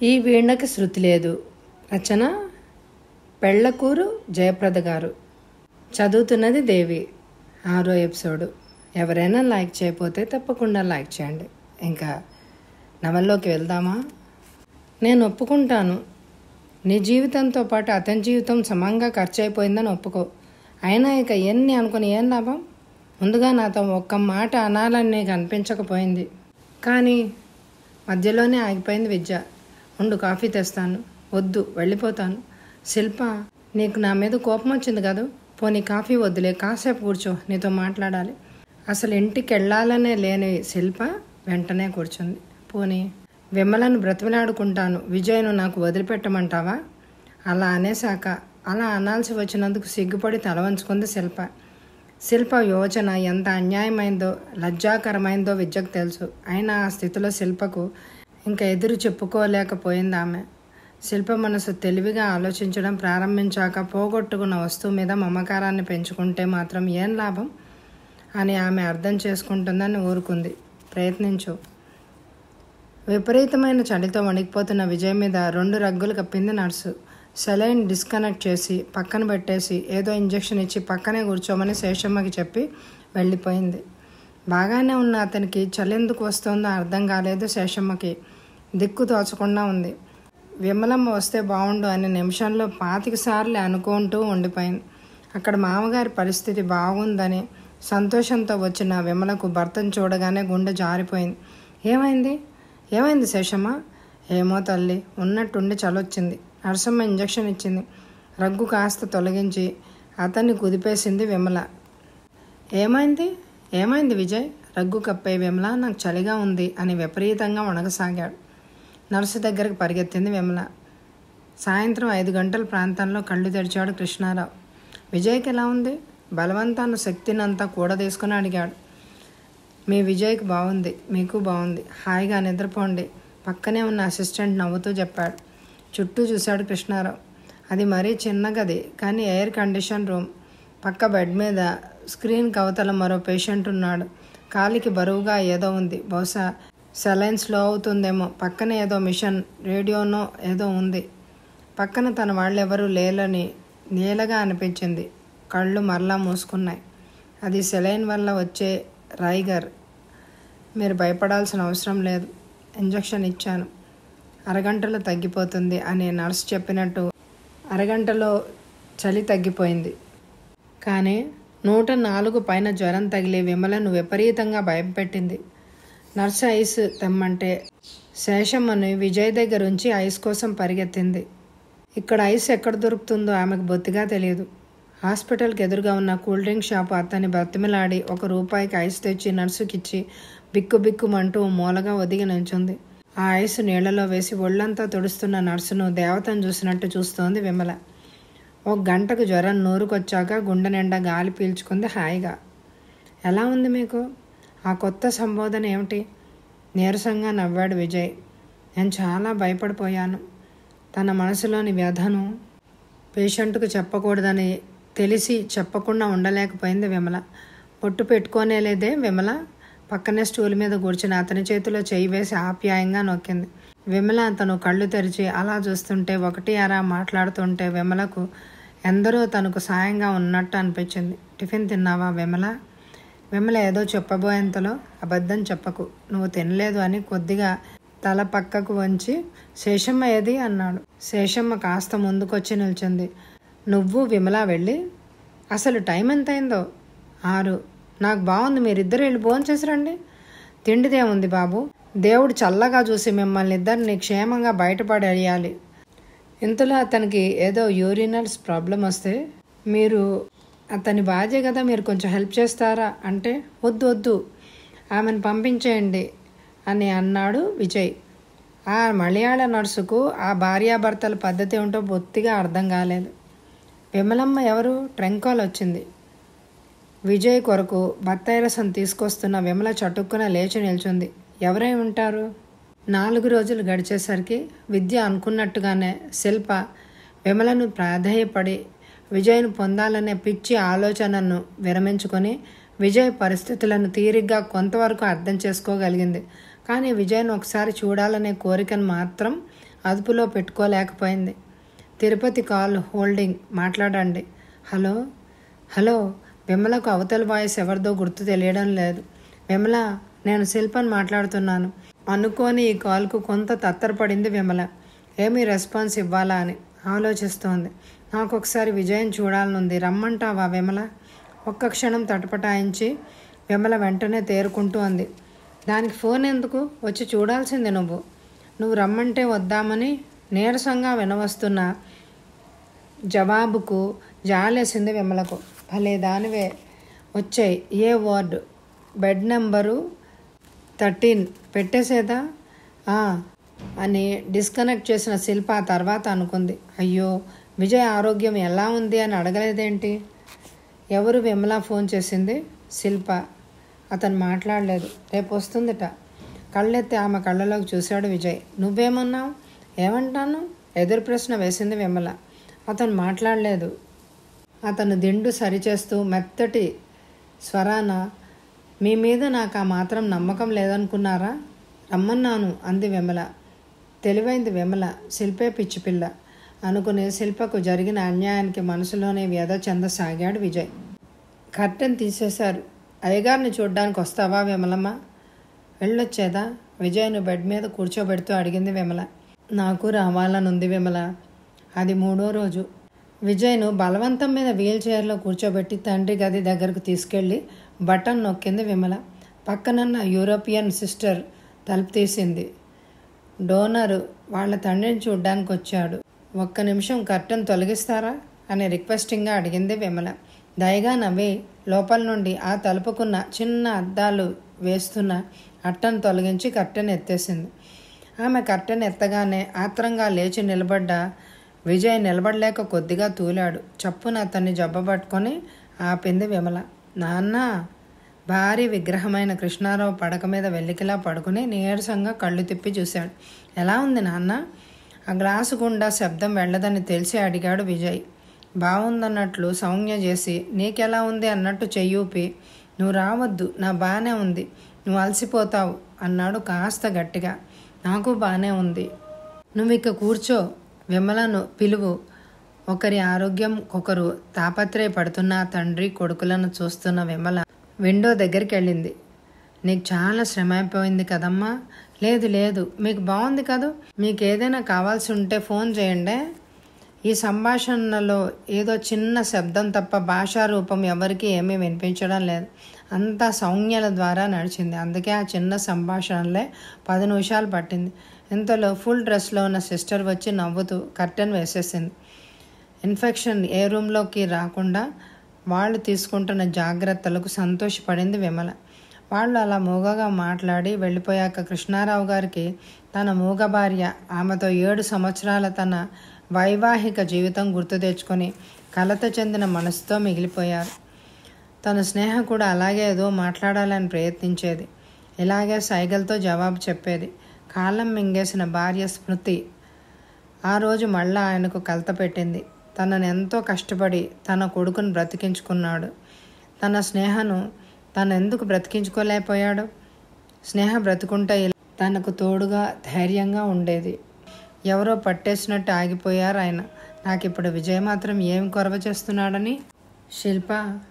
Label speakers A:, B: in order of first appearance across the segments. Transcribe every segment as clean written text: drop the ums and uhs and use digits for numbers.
A: ఈ వీణకి శృతి లేదు. రచన పెళ్లకూరు జయప్రద గారు. చదువుతున్నది దేవి. 6వ ఎపిసోడు. ఎవరైనా లైక్ చేయకపోతే తప్పకుండా లైక్ చేయండి. ఇంకా నవల్లోకి వెళ్దామా? నేను ఒప్పుకుంటాను. నీ జీవితంతో పాటు అతని జీవితం సమంగా ఖర్చు అయిపోయిందని ఒప్పుకో. అయినా ఇక ఎన్ని అనుకుని ఏం లాభం? ముందుగా నాతో ఒక్క మాట అనాలని నీకు అనిపించకపోయింది. కానీ మధ్యలోనే ఆగిపోయింది విద్య. ఉండు, కాఫీ తెస్తాను. వద్దు, వెళ్ళిపోతాను. శిల్ప, నీకు నా మీద కోపం వచ్చింది కదా? పోనీ కాఫీ వద్దులే, కాసేపు కూర్చో, నీతో మాట్లాడాలి. అసలు ఇంటికి వెళ్ళాలనే లేని శిల్ప వెంటనే కూర్చుంది. పోనీ విమలను బ్రతిమలాడుకుంటాను, విజయ్ను నాకు వదిలిపెట్టమంటావా? అలా అనేశాక అలా అనాల్సి వచ్చినందుకు సిగ్గుపడి తల వంచుకుంది శిల్ప. శిల్ప యోచన ఎంత అన్యాయమైందో లజ్జాకరమైందో విద్యకు తెలుసు. అయినా ఆ స్థితిలో శిల్పకు ఇంకా ఎదురు చెప్పుకోలేకపోయింది ఆమె. శిల్ప మనసు తెలివిగా ఆలోచించడం ప్రారంభించాక పోగొట్టుకున్న వస్తువు మీద మమకారాన్ని పెంచుకుంటే మాత్రం ఏం లాభం అని ఆమె అర్థం చేసుకుంటుందని ఊరుకుంది. ప్రయత్నించు. విపరీతమైన చలితో వణికిపోతున్న విజయ్ మీద 2 రగ్గులు కప్పింది నర్సు. సెలైన్ డిస్కనెక్ట్ చేసి పక్కన పెట్టేసి ఏదో ఇంజెక్షన్ ఇచ్చి పక్కనే కూర్చోమని శేషమ్మకి చెప్పి వెళ్ళిపోయింది. బాగానే ఉన్న అతనికి చలెందుకు వస్తుందో అర్థం కాలేదు శేషమ్మకి. దిక్కు తోచకుండా ఉంది. విమలమ్మ వస్తే బాగుండు అనే నిమిషంలో 25 సార్లు అనుకుంటూ ఉండిపోయింది. అక్కడ మామగారి పరిస్థితి బాగుందని సంతోషంతో వచ్చిన విమలకు భర్తను చూడగానే గుండె జారిపోయింది. ఏమైంది శేషమ్మ? ఏమో తల్లి, ఉన్నట్టుండి చలొచ్చింది. నరసమ్మ ఇంజెక్షన్ ఇచ్చింది. రగ్గు కాస్త తొలగించి అతన్ని కుదిపేసింది విమల. ఏమైంది విజయ్? రగ్గు కప్పే విమల, నాకు చలిగా ఉంది అని విపరీతంగా వణగసాగాడు. నర్సు దగ్గరకు పరిగెత్తింది విమల. సాయంత్రం 5 గంటల ప్రాంతంలో కళ్ళు తెరిచాడు కృష్ణారావు. విజయ్కి ఎలా ఉంది? బలవంతాన్ని శక్తినంతా కూడా తీసుకుని అడిగాడు. మీ విజయ్కి బాగుంది, మీకు బాగుంది, హాయిగా నిద్రపోండి, పక్కనే ఉన్న అసిస్టెంట్ నవ్వుతూ చెప్పాడు. చుట్టూ చూశాడు కృష్ణారావు. అది మరీ చిన్న గది, కానీ ఎయిర్ కండిషన్ రూమ్. పక్క బెడ్ మీద స్క్రీన్ కవతల మరో పేషెంట్ ఉన్నాడు. కాలికి బరువుగా ఏదో ఉంది, బహుశా సెలైన్ స్లో అవుతుందేమో. పక్కన ఏదో మిషన్, రేడియోనో ఏదో ఉంది. పక్కన తన వాళ్ళెవరూ లేలని నీలగా అనిపించింది. కళ్ళు మరలా మూసుకున్నాయి. అది సెలైన్ వల్ల వచ్చే రైగర్. మీరు భయపడాల్సిన అవసరం లేదు. ఇంజెక్షన్ ఇచ్చాను, అరగంటలో తగ్గిపోతుంది అని నర్సు చెప్పినట్టు అరగంటలో చలి తగ్గిపోయింది. కానీ 104 పైన జ్వరం తగిలి విమలను విపరీతంగా భయపెట్టింది. నర్సు ఐస్ తెమ్మంటే శేషమ్మని విజయ్ దగ్గర ఉంచి ఐస్ కోసం పరిగెత్తింది. ఇక్కడ ఐస్ ఎక్కడ దొరుకుతుందో ఆమెకు బొత్తిగా తెలియదు. హాస్పిటల్కి ఎదురుగా ఉన్న కూల్ డ్రింక్ షాపు అతన్ని బతిమిలాడి ₹1 ఐస్ తెచ్చి నర్సుకిచ్చి బిక్కుబిక్కుమంటూ మూలగా ఒదిగి నిల్చుంది. ఆ ఐస్ నీళ్లలో వేసి ఒళ్ళంతా తుడుస్తున్న నర్సును దేవతను చూసినట్టు చూస్తోంది విమల. 1 గంటకు జ్వరం నూరుకొచ్చాక గుండె నిండా గాలి పీల్చుకుంది హాయిగా. ఎలా ఉంది మీకు? ఆ కొత్త సంబోధన ఏమిటి? నీరసంగా నవ్వాడు విజయ్. నేను చాలా భయపడిపోయాను. తన మనసులోని వ్యధను పేషెంట్కు చెప్పకూడదని తెలిసి చెప్పకుండా ఉండలేకపోయింది విమల. పొట్టు పెట్టుకోనేలేదే విమల. పక్కనే స్టూల్ మీద కూర్చుని అతని చేతిలో చేయి వేసి ఆప్యాయంగా నొక్కింది. విమల తను కళ్ళు తెరిచి అలా చూస్తుంటే ఒకటి అరా మాట్లాడుతుంటే విమలకు ఎందరో తనకు సాయంగా ఉన్నట్టు అనిపించింది. టిఫిన్ తిన్నావా విమల? విమల ఏదో చెప్పబోయేంతలో అబద్ధం చెప్పకు, నువ్వు తినలేదు అని కొద్దిగా తల పక్కకు వంచి శేషమ్మ ఏది అన్నాడు. శేషమ్మ కాస్త ముందుకొచ్చి నిల్చుంది. నువ్వు విమల వెళ్ళి, అసలు టైం ఎంత అయిందో? 6. నాకు బాగుంది, మీరిద్దరు వెళ్ళి భోంచేసి రండి. తిండిదేముంది బాబు, దేవుడు చల్లగా చూసి మిమ్మల్ని ఇద్దరిని క్షేమంగా బయటపడేయాలి. ఇంతలో అతనికి ఏదో యూరినల్స్ ప్రాబ్లం వస్తే మీరు అతని భార్య కదా, మీరు కొంచెం హెల్ప్ చేస్తారా అంటే వద్దు ఆమెను పంపించేయండి అని అన్నాడు విజయ్. ఆ మలయాళ నర్సుకు ఆ భార్యాభర్తల పద్ధతి ఏమిటో బొత్తిగా అర్థం కాలేదు. విమలమ్మ ఎవరు? ట్రంకాల్ వచ్చింది. విజయ్ కొరకు బత్తాయి రసం తీసుకొస్తున్న విమల చటుక్కున లేచి నిల్చుంది. ఎవరై ఉంటారు? 4 రోజులు గడిచేసరికి విద్య అనుకున్నట్టుగానే శిల్ప విమలను ప్రాధేయపడి విజయ్ను పొందాలనే పిచ్చి ఆలోచనను విరమించుకొని విజయ్ పరిస్థితులను తీరిగ్గా కొంతవరకు అర్థం చేసుకోగలిగింది. కానీ విజయ్ను ఒకసారి చూడాలనే కోరికను మాత్రం అదుపులో పెట్టుకోలేకపోయింది. Tirupati call holding. మాట్లాడండి. Hello hello. విమలకు అవతల వాయిస్ ఎవరిదో గుర్తు తెలియడం లేదు. విమల, నేను శిల్పని మాట్లాడుతున్నాను. అనుకోని ఈ కాల్కు కొంత తత్తరపడింది విమల. ఏమీ రెస్పాన్స్ ఇవ్వాలా అని ఆలోచిస్తోంది. నాకు ఒకసారి విజయం చూడాలనుంది, రమ్మంటావా విమల? ఒక్క క్షణం తటపటాయించి విమల వెంటనే తేరుకుంటూ అంది. దానికి ఫోన్ ఎందుకు? వచ్చి చూడాల్సింది నువ్వు రమ్మంటే వద్దామని నీరసంగా వినవస్తున్న జవాబుకు జాలేసింది విమలకు. భలే దానివే, వచ్చాయి. ఏ వార్డు? బెడ్ నెంబరు 13 పెట్టేసేదా అని డిస్కనెక్ట్ చేసిన శిల్ప తర్వాత అనుకుంది. అయ్యో, విజయ్ ఆరోగ్యం ఎలా ఉంది అని అడగలేదేంటి? ఎవరు? విమల ఫోన్ చేసింది. శిల్ప. అతను మాట్లాడలేదు. రేపు వస్తుందిట. కళ్ళెత్తి ఆమె కళ్ళలోకి చూశాడు విజయ్. నువ్వేమన్నావు? ఏమంటాను? ఎదురు ప్రశ్న వేసింది విమల. అతను మాట్లాడలేదు. అతను దిండు సరిచేస్తూ మెత్తటి స్వరాన, మీ మీద నాకు ఆ మాత్రం నమ్మకం లేదనుకున్నారా? రమ్మన్నాను అంది విమల. తెలివైంది విమల. శిల్పే పిచ్చిపిల్ల అనుకుని శిల్పకు జరిగిన అన్యాయానికి మనసులోనే వ్యధ చెందసాగాడు విజయ్. కర్టెన్ తీసేశారు. అయ్యగారిని చూడ్డానికి వస్తావా విమలమ్మ? వెళ్ళొచ్చేదా? విజయ్ను బెడ్ మీద కూర్చోబెడుతూ అడిగింది విమల. నాకు రావాలనుంది విమల. అది 3వ రోజు. విజయ్ను బలవంతం మీద వీల్ చైర్లో కూర్చోబెట్టి తండ్రి గది దగ్గరకు తీసుకెళ్లి బటన్ నొక్కింది విమల. పక్కనన్న యూరోపియన్ సిస్టర్ తలుపు తీసింది. డోనరు వాళ్ళ తండ్రిని చూడ్డానికి వచ్చాడు. ఒక్క నిమిషం కర్టెన్ తొలగిస్తారా అని రిక్వెస్టింగ్గా అడిగింది విమల. దయగా నవ్వి లోపల నుండి ఆ తలుపుకున్న చిన్న అద్దాలు వేస్తున్న అట్టను తొలగించి కర్టెన్ ఎత్తేసింది. ఆమె కర్టెన్ ఎత్తగానే ఆత్రంగా లేచి నిలబడ్డ విజయ్ నిలబడలేక కొద్దిగా తూలాడు. చప్పున అతన్ని జబ్బపట్టుకొని ఆపింది విమల. నాన్న. భారీ విగ్రహమైన కృష్ణారావు పడక మీద వెల్లికిలా పడుకుని నీరసంగా కళ్ళు తిప్పి చూశాడు. ఎలా ఉంది నాన్న? ఆ గ్లాసు గుండా శబ్దం వెళ్ళదని తెలిసి అడిగాడు విజయ్. బాగుందన్నట్లు సౌజ్ఞ చేసి, నీకెలా ఉంది అన్నట్టు చెయ్యూపి, నువ్వు రావద్దు, నా బాగానే ఉంది, నువ్వు అలసిపోతావు అన్నాడు కాస్త గట్టిగా. నాకు బాగానే ఉంది, నువ్వు ఇక కూర్చో. విమలను పిలువు. ఒకరి ఆరోగ్యం ఒకరు తాపత్రయపడుతున్న తండ్రి కొడుకులను చూస్తున్న విమల విండో దగ్గరికి వెళ్ళింది. నీకు చాలా శ్రమ అయిపోయింది కదమ్మా? లేదు లేదు, మీకు బాగుంది కదూ. మీకు ఏదైనా కావాల్సి ఉంటే ఫోన్ చేయండి. ఈ సంభాషణలో ఏదో చిన్న శబ్దం తప్ప భాషా రూపం ఎవరికి ఏమీ వినిపించడం లేదు. అంతా సౌజ్ఞల ద్వారా నడిచింది. అందుకే ఆ చిన్న సంభాషణలే 10 నిమిషాలు పట్టింది. ఇంతలో ఫుల్ డ్రెస్లో ఉన్న సిస్టర్ వచ్చి నవ్వుతూ కర్టెన్ వేసేసింది. ఇన్ఫెక్షన్ ఏ రూమ్లోకి రాకుండా వాళ్ళు తీసుకుంటున్న జాగ్రత్తలకు సంతోషపడింది విమల. వాళ్ళు అలా మూగగా మాట్లాడి వెళ్ళిపోయాక కృష్ణారావు గారికి తన మూగ భార్య, ఆమెతో 7 సంవత్సరాల తన వైవాహిక జీవితం గుర్తు తెచ్చుకొని కలత చెందిన మనసుతో మిగిలిపోయారు. తన స్నేహ కూడా అలాగే ఏదో మాట్లాడాలని ప్రయత్నించేది. ఇలాగే సైగలతో జవాబు చెప్పేది. కాలం మింగేసిన భార్య స్మృతి ఆ రోజు మళ్ళా ఆయనకు కలత పెట్టింది. తనను ఎంతో కష్టపడి తన కొడుకును బ్రతికించుకున్నాడు. తన స్నేహను తను ఎందుకు బ్రతికించుకోలేకపోయాడు? స్నేహ బ్రతుకుంటే తనకు తోడుగా ధైర్యంగా ఉండేది. ఎవరో పట్టేసినట్టు ఆగిపోయారు ఆయన. నాకు ఇప్పుడు విజయ్ మాత్రం ఏం కొరవ చేస్తున్నాడని. శిల్ప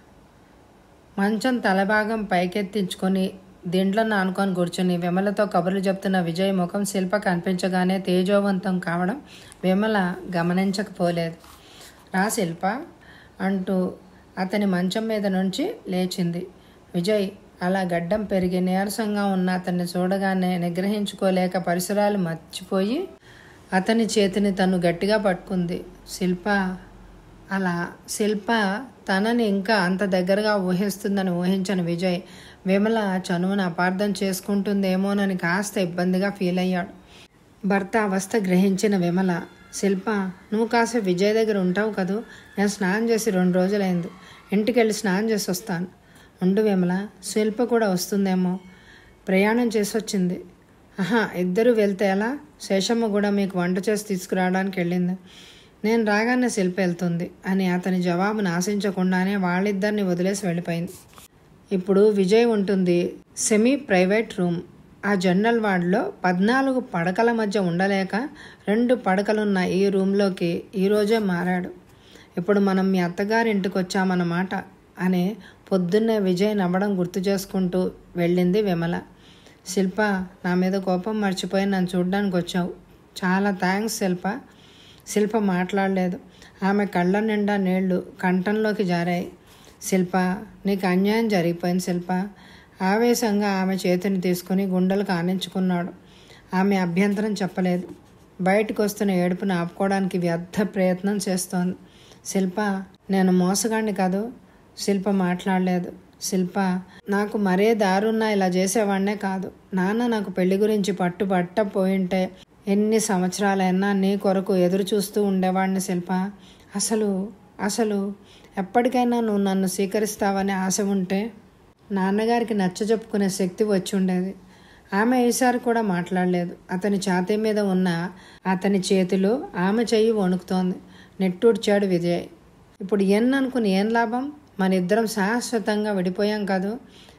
A: మంచం తలభాగం పైకెత్తించుకొని దిండ్లను ఆనుకొని కూర్చుని విమలతో కబుర్లు చెప్తున్న విజయ్ ముఖం శిల్ప కనిపించగానే తేజోవంతం కావడం విమల గమనించకపోలేదు. రా శిల్ప అంటూ అతని మంచం మీద నుంచి లేచింది. విజయ్ అలా గడ్డం పెరిగి నీరసంగా ఉన్న అతన్ని చూడగానే నిగ్రహించుకోలేక పరిసరాలు మర్చిపోయి అతని చేతిని తను గట్టిగా పట్టుకుంది. శిల్ప తనని ఇంకా అంత దగ్గరగా ఊహిస్తుందని ఊహించని విజయ్ విమల చనువును అపార్థం చేసుకుంటుందేమోనని కాస్త ఇబ్బందిగా ఫీల్ అయ్యాడు. భర్త అవస్థ గ్రహించిన విమల, శిల్ప నువ్వు కాస్త విజయ్ దగ్గర ఉంటావు కదూ? నేను స్నానం చేసి 2 రోజులైంది. ఇంటికి వెళ్ళి స్నానం చేసి వస్తాను. ఉండు విమల, శిల్ప కూడా వస్తుందేమో. ప్రయాణం చేసి వచ్చింది. ఇద్దరు వెళ్తే ఎలా? శేషమ్మ కూడా మీకు వంట చేసి తీసుకురావడానికి వెళ్ళింది. నేను రాగానే శిల్ప వెళ్తుంది అని అతని జవాబును ఆశించకుండానే వాళ్ళిద్దరిని వదిలేసి వెళ్ళిపోయింది. ఇప్పుడు విజయ్ ఉంటుంది సెమీ ప్రైవేట్ రూమ్. ఆ జనరల్ వార్డులో 14 పడకల మధ్య ఉండలేక 2 పడకలున్న ఈ రూమ్లోకి ఈరోజే మారాడు. ఇప్పుడు మనం మీ అత్తగారి ఇంటికి వచ్చామన్నమాట అని పొద్దున్నే విజయ్ నవ్వడం గుర్తు చేసుకుంటూ వెళ్ళింది విమల. శిల్ప, నా మీద కోపం మర్చిపోయి నన్ను చూడ్డానికి వచ్చావు. చాలా థ్యాంక్స్ శిల్ప. శిల్ప మాట్లాడలేదు. ఆమె కళ్ళ నిండా నీళ్లు కంఠంలోకి జారాయి. శిల్ప, నీకు అన్యాయం జరిగిపోయింది శిల్ప. ఆవేశంగా ఆమె చేతిని తీసుకుని గుండెలకు ఆనించుకున్నాడు. ఆమె అభ్యంతరం చెప్పలేదు. బయటకు వస్తున్న ఏడుపును ఆపుకోవడానికి వ్యర్థ ప్రయత్నం చేస్తోంది. శిల్ప, నేను మోసగాడిని కాదు. శిల్ప మాట్లాడలేదు. శిల్ప, నాకు మరే దారున్నా ఇలా చేసేవాడినే కాదు. నాన్న నాకు పెళ్లి గురించి పట్టుబట్టపోయింటే ఎన్ని సంవత్సరాలైనా నీ కొరకు ఎదురు చూస్తూ ఉండేవాడిని శిల్ప. అసలు ఎప్పటికైనా నువ్వు నన్ను స్వీకరిస్తావని ఆశ ఉంటే నాన్నగారికి నచ్చజెప్పుకునే శక్తి వచ్చి ఉండేది. ఆమె ఈసారి కూడా మాట్లాడలేదు. అతని ఛాతీ మీద ఉన్న అతని చేతిలో ఆమె చెయ్యి వణుకుతోంది. నెట్టూడ్చాడు విజయ్. ఇప్పుడు ఎన్ననుకుని ఏం లాభం? మన ఇద్దరం శాశ్వతంగా విడిపోయాం కాదు.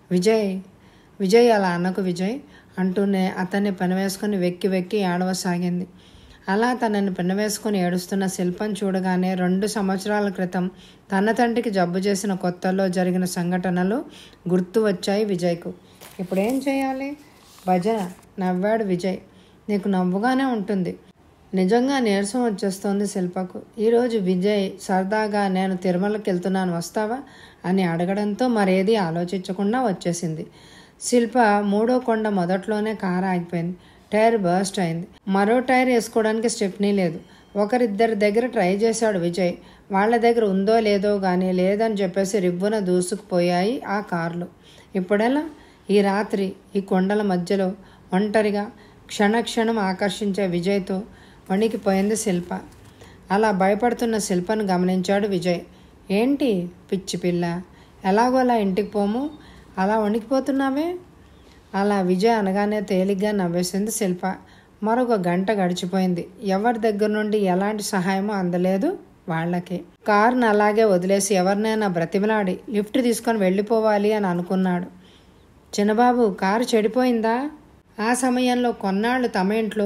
A: విజయ్ అలా అన్నకు విజయ్ అంటూనే అతన్ని పెనవేసుకుని వెక్కి ఏడవసాగింది. అలా తనని పెనవేసుకుని ఏడుస్తున్న శిల్పను చూడగానే 2 సంవత్సరాల క్రితం తన తండ్రికి జబ్బు చేసిన కొత్తలో జరిగిన సంఘటనలు గుర్తు వచ్చాయి విజయ్కు. ఇప్పుడేం చేయాలి? భజన. నవ్వాడు విజయ్. నీకు నవ్వుగానే ఉంటుంది. నిజంగా నీరసం వచ్చేస్తోంది శిల్పకు. ఈరోజు విజయ్ సరదాగా నేను తిరుమలకి వెళ్తున్నాను వస్తావా అని అడగడంతో మరేది ఆలోచించకుండా వచ్చేసింది. శిల్ప 3వ కొండ మొదట్లోనే కారు ఆగిపోయింది. టైర్ బర్స్ట్ అయింది. మరో టైర్ వేసుకోవడానికి స్టెప్నీ లేదు. ఒకరిద్దరి దగ్గర ట్రై చేశాడు విజయ్. వాళ్ళ దగ్గర ఉందో లేదో కానీ లేదని చెప్పేసి రివ్వున దూసుకుపోయాయి ఆ కార్లు. ఇప్పుడెలా? ఈ రాత్రి ఈ కొండల మధ్యలో ఒంటరిగా క్షణక్షణం ఆకర్షించే విజయ్తో వణికిపోయింది శిల్ప. అలా భయపడుతున్న శిల్పను గమనించాడు విజయ్. ఏంటి పిచ్చి పిల్ల, ఎలాగోలా ఇంటికి పోము, అలా వణికిపోతున్నావే? అలా విజయ్ అనగానే తేలిగ్గా నవ్వేసింది శిల్ప. మరొక గంట గడిచిపోయింది. ఎవరి దగ్గర నుండి ఎలాంటి సహాయమో అందలేదు వాళ్ళకి. కారును అలాగే వదిలేసి ఎవరినైనా బ్రతిమలాడి లిఫ్ట్ తీసుకొని వెళ్ళిపోవాలి అని అనుకున్నాడు. చిన్నబాబు, కారు చెడిపోయిందా? ఆ సమయంలో కొన్నాళ్ళు తమ ఇంట్లో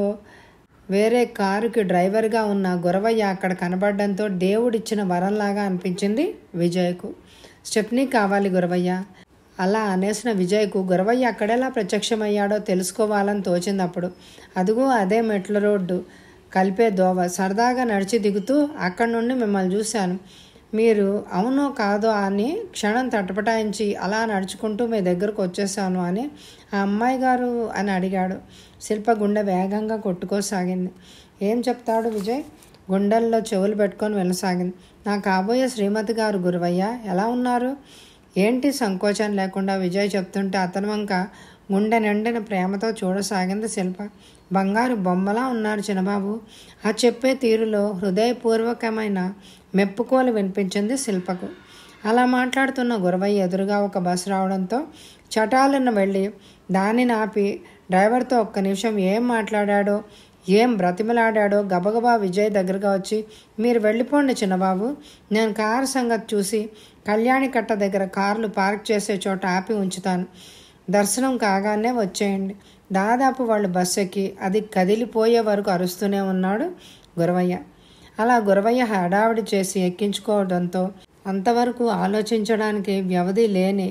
A: వేరే కారుకి డ్రైవర్గా ఉన్న గురవయ్య అక్కడ కనబడడంతో దేవుడిచ్చిన వరంలాగా అనిపించింది విజయ్కు. స్టెప్నీ కావాలి గురవయ్య. అలా అనేసిన విజయ్కు గురవయ్య అక్కడెలా ప్రత్యక్షమయ్యాడో తెలుసుకోవాలని తోచిందప్పుడు. అదిగో అదే మెట్ల రోడ్డు కలిపే దోవ. సరదాగా నడిచి దిగుతూ అక్కడి నుండి మిమ్మల్ని చూశాను. మీరు అవునో కాదో అని క్షణం తటపటాయించి అలా నడుచుకుంటూ మీ దగ్గరకు వచ్చేసాను అని ఆ అమ్మాయి గారు అని అడిగాడు. శిల్ప గుండె వేగంగా కొట్టుకోసాగింది. ఏం చెప్తాడు విజయ్? గుండెల్లో చెవులు పెట్టుకొని వెళ్ళసాగింది. నా కాబోయే శ్రీమతి గారు గురవయ్య ఎలా ఉన్నారు? ఏంటి సంకోచం లేకుండా విజయ్ చెప్తుంటే అతని వంక గుండె నిండిన ప్రేమతో చూడసాగింది శిల్ప. బంగారు బొమ్మలా ఉన్నారు చిన్నబాబు. ఆ చెప్పే తీరులో హృదయపూర్వకమైన మెప్పుకోలు వినిపించింది శిల్పకు. అలా మాట్లాడుతున్న గురవయ్య ఎదురుగా ఒక బస్సు రావడంతో చటాలను వెళ్ళి దానిని ఆపి డ్రైవర్తో ఒక్క నిమిషం ఏం మాట్లాడాడో ఏం బ్రతిమలాడాడో గబగబా విజయ్ దగ్గరగా వచ్చి, మీరు వెళ్ళిపోండి చిన్నబాబు, నేను కారు సంగతి చూసి కళ్యాణి కట్ట దగ్గర కార్లు పార్క్ చేసే చోట ఆపి ఉంచుతాను. దర్శనం కాగానే వచ్చేయండి. దాదాపు వాళ్ళు బస్సు ఎక్కి అది కదిలిపోయే వరకు అరుస్తూనే ఉన్నాడు గురవయ్య. అలా గురవయ్య హడావిడి చేసి ఎక్కించుకోవడంతో అంతవరకు ఆలోచించడానికి వ్యవధి లేని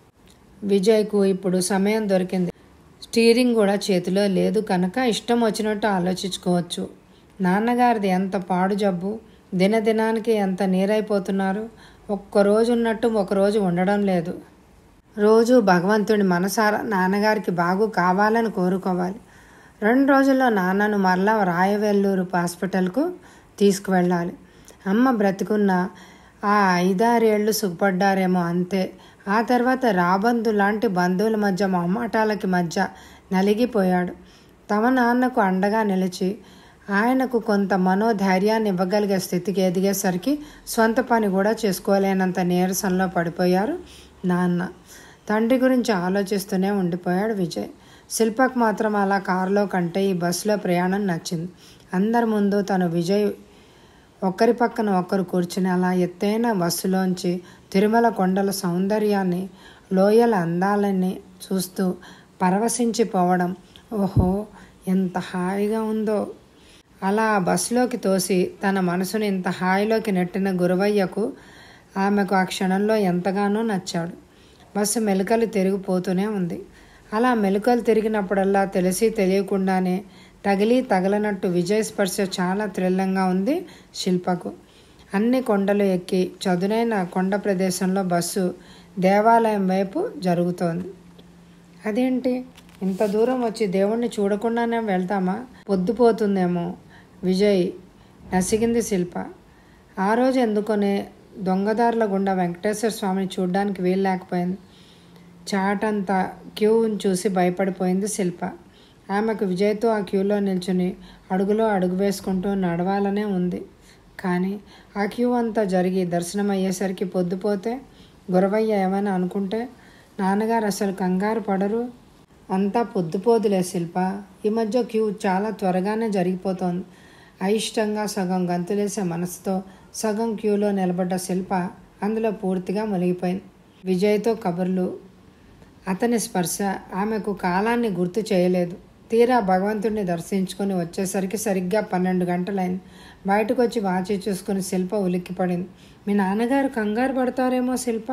A: విజయ్కు ఇప్పుడు సమయం దొరికింది. స్టీరింగ్ కూడా చేతిలో లేదు కనుక ఇష్టం వచ్చినట్టు ఆలోచించుకోవచ్చు. నాన్నగారిది ఎంత పాడు జబ్బు, దినదినానికి ఎంత నీరైపోతున్నారు. ఒక్కరోజు ఉన్నట్టు ఒకరోజు ఉండడం లేదు. రోజు భగవంతుడి మనసారా నాన్నగారికి బాగు కావాలని కోరుకోవాలి. 2 రోజుల్లో నాన్నను మరలా రాయవెల్లూరు హాస్పిటల్కు తీసుకువెళ్ళాలి. అమ్మ బ్రతికున్న ఆ 5-6 ఏళ్ళు సుఖపడ్డారేమో అంతే. ఆ తర్వాత రాబంధు లాంటి బంధువుల మధ్య మొహమాటాలకి మధ్య నలిగిపోయాడు. తమ నాన్నకు అండగా నిలిచి ఆయనకు కొంత మనోధైర్యాన్ని ఇవ్వగలిగే స్థితికి ఎదిగేసరికి సొంత పని కూడా చేసుకోలేనంత నీరసంలో పడిపోయారు నాన్న. తండ్రి గురించి ఆలోచిస్తూనే ఉండిపోయాడు విజయ్. శిల్పకు మాత్రం అలా కారులో కంటే ఈ బస్సులో ప్రయాణం నచ్చింది. అందరి ముందు తను విజయ్ ఒకరి పక్కన ఒకరు కూర్చుని అలా ఎత్తైన బస్సులోంచి తిరుమల కొండల సౌందర్యాన్ని, లోయల అందాలని చూస్తూ పరవశించిపోవడం. ఓహో, ఎంత హాయిగా ఉందో! అలా బస్సులోకి తోసి తన మనసుని ఇంత హాయిలోకి నెట్టిన గురవయ్యకు ఆమెకు ఆ క్షణంలో ఎంతగానో నచ్చాడు. బస్సు మెలికలు తిరిగిపోతూనే ఉంది. అలా మెలికలు తిరిగినప్పుడల్లా తెలిసి తెలియకుండానే తగిలి తగలనట్టు విజయ్ స్పర్శ చాలా థ్రిల్లంగా ఉంది శిల్పకు. అన్ని కొండలు ఎక్కి చదునైన కొండ ప్రదేశంలో బస్సు దేవాలయం వైపు జరుగుతోంది. అదేంటి, ఇంత దూరం వచ్చి దేవుణ్ణి చూడకుండానే వెళ్తామా? పొద్దుపోతుందేమో. విజయ్ నసిగింది శిల్ప. ఆ రోజు ఎందుకనే దొంగదారుల గుండా వెంకటేశ్వర స్వామిని చూడ్డానికి వీల్లేకపోయింది. చాటంతా క్యూని చూసి భయపడిపోయింది శిల్ప. ఆమెకు విజయ్తో ఆ క్యూలో నిల్చుని అడుగులో అడుగు వేసుకుంటూ నడవాలనే ఉంది. కానీ ఆ క్యూ అంతా జరిగి దర్శనం అయ్యేసరికి పొద్దుపోతే గురవయ్య ఏమైనా అనుకుంటే? నాన్నగారు అసలు కంగారు పడరు? అంతా పొద్దుపోదులే శిల్ప. ఈ మధ్య క్యూ చాలా త్వరగానే జరిగిపోతోంది. అయిష్టంగా సగం గంతులేసే మనసుతో సగం క్యూలో నిలబడ్డ శిల్ప అందులో పూర్తిగా మునిగిపోయింది. విజయ్తో కబుర్లు, అతని స్పర్శ ఆమెకు కాలాన్ని గుర్తు చేయలేదు. తీరా భగవంతుడిని దర్శించుకొని వచ్చేసరికి సరిగ్గా 12 గంటలైంది. బయటకు వచ్చి వాచి చూసుకుని శిల్ప ఉలిక్కిపడింది. మీ నాన్నగారు కంగారు పడతారేమో శిల్ప.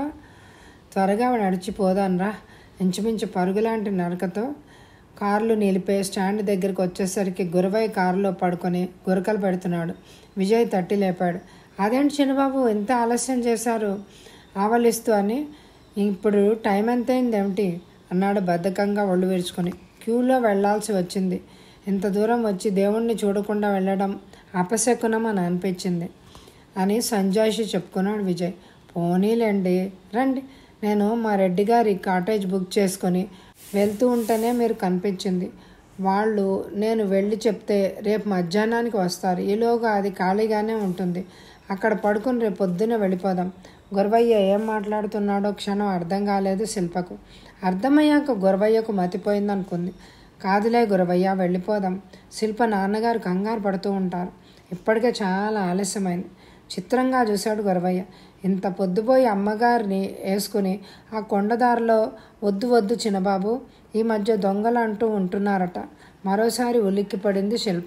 A: త్వరగా నడిచిపోదాన్రా. ఇంచుమించు పరుగులాంటి నడకతో కార్లు నిలిపే స్టాండ్ దగ్గరికి వచ్చేసరికి గురవయ్య కారులో పడుకొని గురకలు పెడుతున్నాడు. విజయ్ తట్టి లేపాడు. అదేంటి చిన్నబాబు, ఇంత ఆలస్యం చేశారు ఆవలిస్తూ అని. ఇప్పుడు టైం ఎంతైందేమిటి అన్నాడు బద్ధకంగా ఒళ్ళు విరుచుకొని. క్యూలో వెళ్లాల్సి వచ్చింది. ఇంత దూరం వచ్చి దేవుణ్ణి చూడకుండా వెళ్ళడం అపశకునం అని అనిపించింది అని సంజాయిషి చెప్పుకున్నాడు విజయ్. పోనీలేండి, రండి. నేను మా రెడ్డి గారి కాటేజ్ బుక్ చేసుకొని వెళ్తూ ఉంటేనే మీరు కనిపించింది. వాళ్ళు నేను వెళ్ళి చెప్తే రేపు మధ్యాహ్నానికి వస్తారు. ఈలోగా అది ఖాళీగానే ఉంటుంది. అక్కడ పడుకుని రేపు పొద్దున్నే వెళ్ళిపోదాం. గురవయ్య ఏం మాట్లాడుతున్నాడో క్షణం అర్థం కాలేదు శిల్పకు. అర్థమయ్యాక గురవయ్యకు మతిపోయిందనుకుంది. కాదులే గురవయ్య, వెళ్ళిపోదాం. శిల్ప నాన్నగారు కంగారు పడుతూ ఉంటారు. ఇప్పటికే చాలా ఆలస్యమైంది. చిత్రంగా చూశాడు గురవయ్య. ఇంత పొద్దుపోయి అమ్మగారిని వేసుకుని ఆ కొండదారిలో వద్దు వద్దు చిన్నబాబు, ఈ మధ్య దొంగలు అంటూ ఉంటున్నారట. మరోసారి ఉలిక్కిపడింది శిల్ప.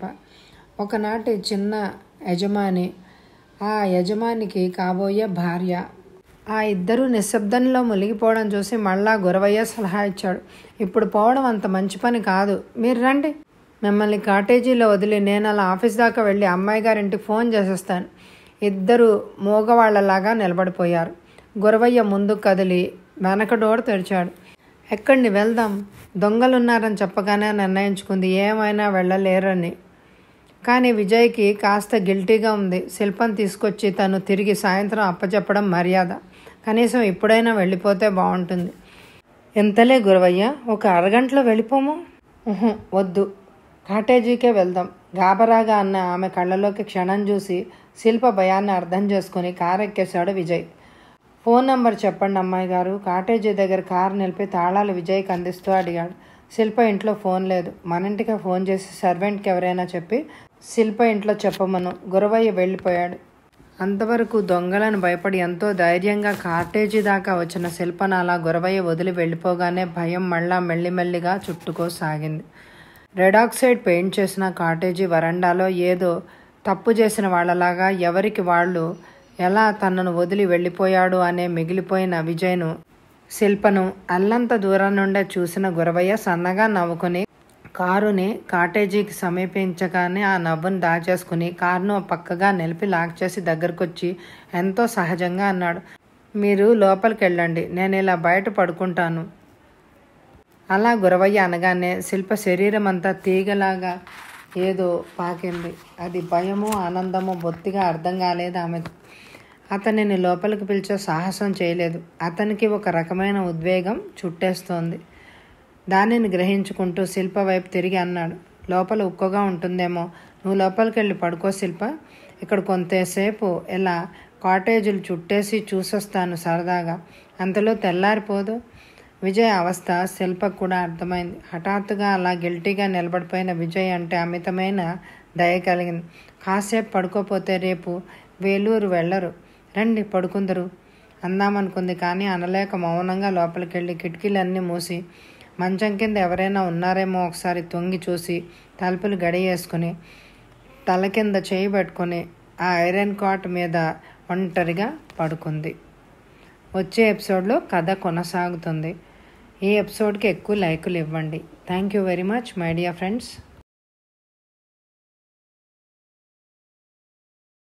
A: ఒకనాటి చిన్న యజమాని, ఆ యజమానికి కాబోయే భార్య, ఆ ఇద్దరూ నిశ్శబ్దంలో మునిగిపోవడం చూసి మళ్ళా గురవయ్య సలహా ఇచ్చాడు. ఇప్పుడు పోవడం అంత మంచి పని కాదు. మీరు రండి. మిమ్మల్ని కాటేజీలో వదిలి నేను అలా ఆఫీస్ దాకా వెళ్ళి అమ్మాయి గారింటికి ఫోన్ చేసేస్తాను. ఇద్దరు మోగవాళ్లలాగా నిలబడిపోయారు. గురవయ్య ముందుకు కదిలి వెనక డోర్ తెరిచాడు. ఎక్కడిని వెళ్దాం? దొంగలున్నారని చెప్పగానే నిర్ణయించుకుంది ఏమైనా వెళ్ళలేరని. కానీ విజయ్కి కాస్త గిల్టీగా ఉంది. శిల్పం తీసుకొచ్చి తను తిరిగి సాయంత్రం అప్పచెప్పడం మర్యాద. కనీసం ఇప్పుడైనా వెళ్ళిపోతే బాగుంటుంది. ఎంతలే గురవయ్య, ఒక అరగంటలో వెళ్ళిపోము. వద్దు, కాటేజీకే వెళ్దాం. గాబరాగా అన్న ఆమె కళ్ళలోకి క్షణం చూసి శిల్ప భయాన్ని అర్థం చేసుకుని కారు ఎక్కేశాడు విజయ్. ఫోన్ నంబర్ చెప్పండి అమ్మాయి గారు. కాటేజీ దగ్గర కారు నిలిపి తాళాలు విజయ్కి అందిస్తూ అడిగాడు. శిల్ప ఇంట్లో ఫోన్ లేదు. మన ఇంటికి ఫోన్ చేసి సర్వెంట్కి ఎవరైనా చెప్పి శిల్ప ఇంట్లో చెప్పమను. గురవయ్య వెళ్ళిపోయాడు. అంతవరకు దొంగలను భయపడి ఎంతో ధైర్యంగా కాటేజీ దాకా వచ్చిన శిల్పను అలా గురవయ్య వదిలి వెళ్ళిపోగానే భయం మళ్ళా మెల్లిమెల్లిగా చుట్టుకోసాగింది. రెడ్ ఆక్సైడ్ పెయింట్ చేసిన కాటేజీ వరండాలో ఏదో తప్పు చేసిన వాళ్ళలాగా ఎవరికి వాళ్ళు ఎలా తనను వదిలి వెళ్ళిపోయాడు అనే మిగిలిపోయిన విజయ్ను, శిల్పను అల్లంత దూరం నుండే చూసిన గురవయ్య సన్నగా నవ్వుకుని కారుని కాటేజీకి సమీపించగానే ఆ నవ్వును దాచేసుకుని కారును పక్కగా నిలిపి లాక్ చేసి దగ్గరకొచ్చి ఎంతో సహజంగా అన్నాడు. మీరు లోపలికి వెళ్ళండి, నేను ఇలా బయట పడుకుంటాను. అలా గురవయ్య అనగానే శిల్ప శరీరం అంతా తీగలాగా ఏదో పాకింది. అది భయమో ఆనందమో బొత్తిగా అర్థం కాలేదు ఆమెకు. అతనిని లోపలికి పిలిచే సాహసం చేయలేదు. అతనికి ఒక రకమైన ఉద్వేగం చుట్టేస్తోంది. దానిని గ్రహించుకుంటూ శిల్ప వైపు తిరిగి అన్నాడు. లోపల ఉక్కగా ఉంటుందేమో, నువ్వు లోపలికి వెళ్ళి పడుకో శిల్ప. ఇక్కడ కొంతసేపు ఇలా కాటేజీలు చుట్టేసి చూసొస్తాను సరదాగా. అంతలో తెల్లారిపోదు. విజయ్ అవస్థ శిల్పకు కూడా అర్థమైంది. హఠాత్తుగా అలా గిల్టీగా నిలబడిపోయిన విజయ్ అంటే అమితమైన దయ కలిగింది. కాసేపు పడుకోపోతే రేపు వేలూరు వెళ్ళరు, రండి పడుకుందరు అందామనుకుంది. కానీ అనలేక మౌనంగా లోపలికి వెళ్ళి కిటికీలన్నీ మూసి మంచం కింద ఎవరైనా ఉన్నారేమో ఒకసారి తొంగి చూసి తలుపులు గడియేసుకుని తల కింద చేయి పెట్టుకొని ఆ ఐరన్ కాట్ మీద ఒంటరిగా పడుకుంది. వచ్చే ఎపిసోడ్లో కథ కొనసాగుతుంది. ఈ ఎపిసోడ్కి ఎక్కువ లైకులు ఇవ్వండి. Thank you very much my dear friends.